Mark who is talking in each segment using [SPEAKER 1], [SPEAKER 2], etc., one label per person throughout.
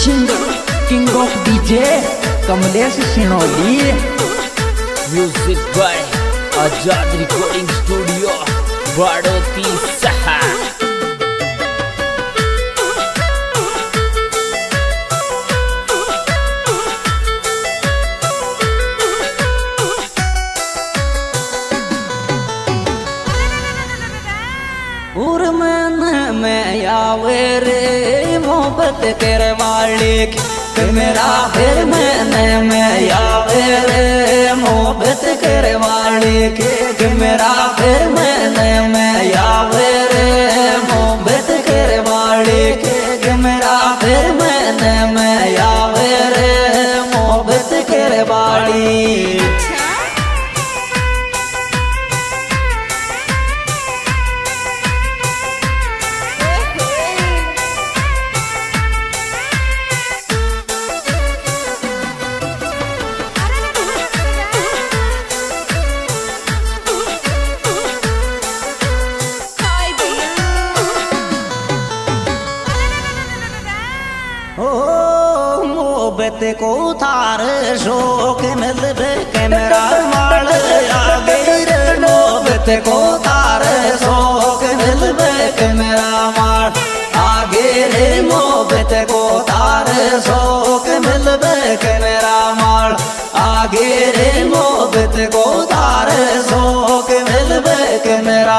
[SPEAKER 1] Singer king of DJ Kamlesh Sinoli.
[SPEAKER 2] Music by Azad recording studio Baroti सहा।
[SPEAKER 1] में आवे रे मोहब्बत तेरे मालिक मेरा फिर में आवे रे मोहब्बत तेरे मालिक मेरा फिर में आवे रे मोहब्बत तेरे मालिक मेरा फिर में आवे रे मोहब्बत तेरे मालिक। मोहब्बत को थार शोक मिलबे के मेरा माल आ गई रे मोहब्बत को थार शोक मिलबे के मेरा माल आगे रे मोहब्बत को थार शोक मिलबे के मेरा माल आगे रे मोहब्बत को थार शोक मिलबे के मेरा।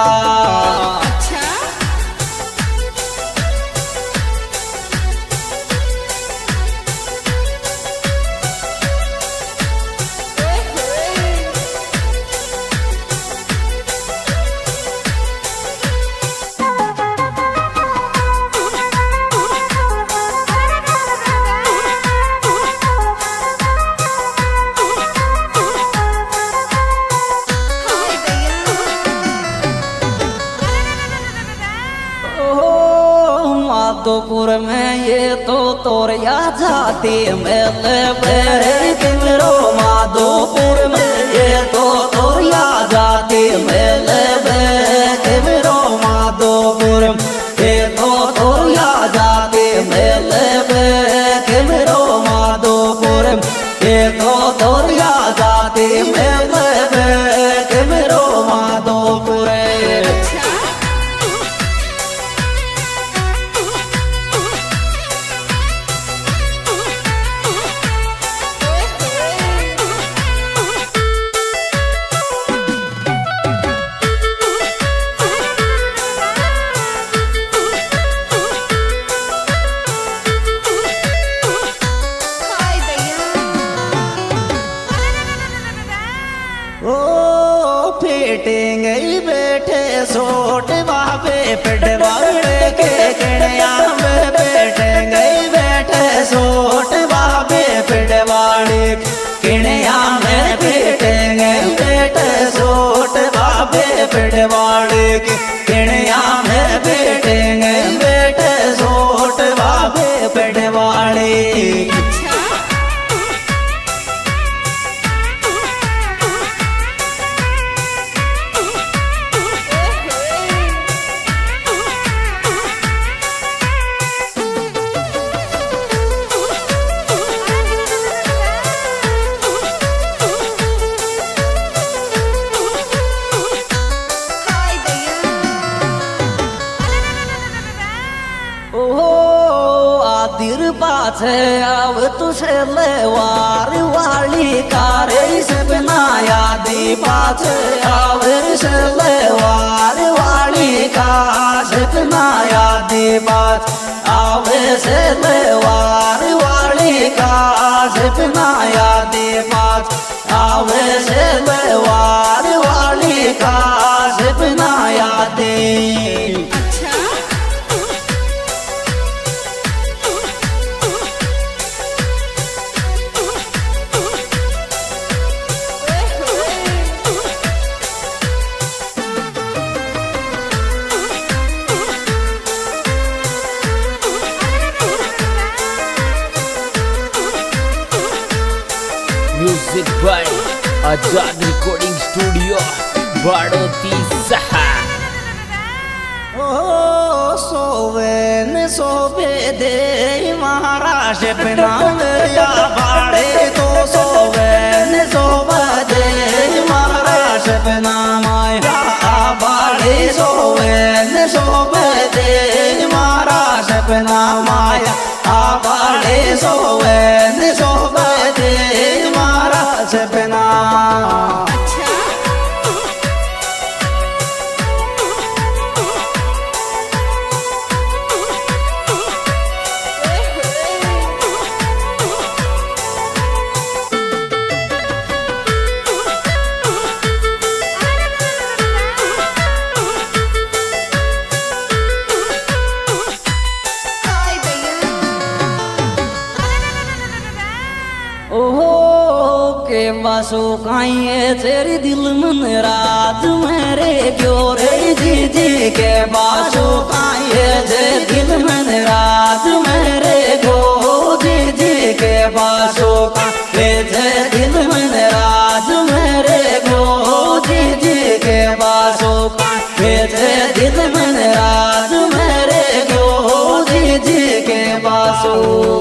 [SPEAKER 1] माधोपुर में ये तो तोरिया जाती मेले मेरो माधोपुर में ये तो तोरिया जाती मेले मेरो माधोपुर ये तो तोरिया जाती मेले मेरो माधोपुर ये तो तोरिया जाती मेले मेरो माधोपुर। फेटेंगे बैठे सोट बाबे पिटवाड़े के कणिया में बैठेंगे बैठे सोट बाबे पिटवाड़े कणिया में बैठेंगे बैठे सोट बाबे पिटवाड़े कणिया में बैठेंगे बैठे सोट बाबे पिटवाड़े। पाछे अब तुझे लेवार वाली कारे सपना यादी पाछे अब से लेवार वाली का सपना यादी पाछ अब से लेवार वाली का सपना यादी पाछ अब से लेवार वाली का सपना यादी।
[SPEAKER 2] Music by Azad recording studio Baroti सहा।
[SPEAKER 1] सोवे न सोवे दे महाराज बनाम या बाड़े तो सोवे न सोवे दे महाराज बनाम या बाड़े सोवे न सोवे दे महाराज बनाम या बाड़े सोवे न सोवे दे महाराज बनाम। बासो काइए तेरे दिल मन रात मेरे ब्योरे जी जी के बासो काइए जे दिल मन रात मेरे गो जी जी के बासो काइए जे दिल मन रात मेरे गो जी जी के बासो काइए जे दिल मन रात मेरे गो जी जी के बासो।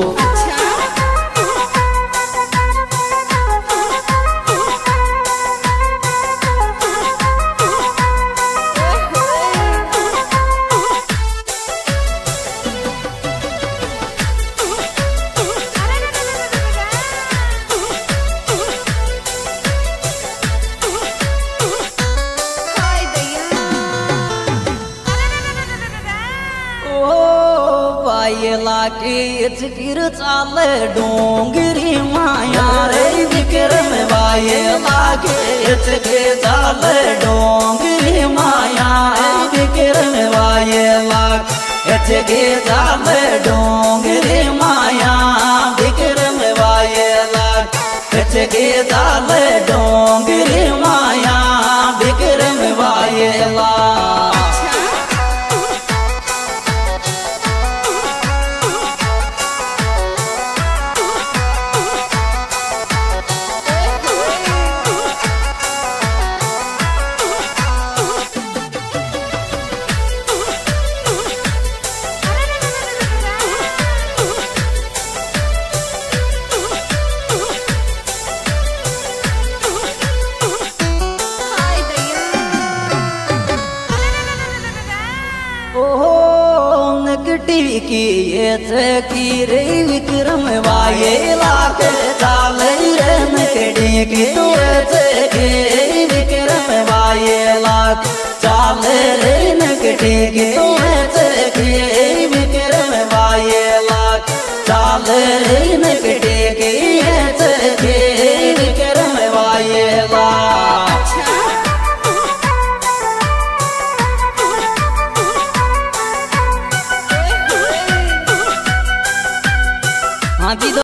[SPEAKER 1] लाके चिकिर चाल डोंगरी माया रे विक्रम बाये लाके चिकिर चाल डोंगरी माया विक्रम बाये लाके चिकिर चाल डोंगरी माया विक्रम बाये लाके चिकिर चाल डोंगरी माया विक्रम बाये ला। की ये की रे विक्रम वाये लाख चाल रे नकड़ी की के विक्रम वाये लाख चाल रे नकड़ी की विक्रम वाये लाख चाल रे नकड़ी की विक्रम वाये लाख। हाँ जी।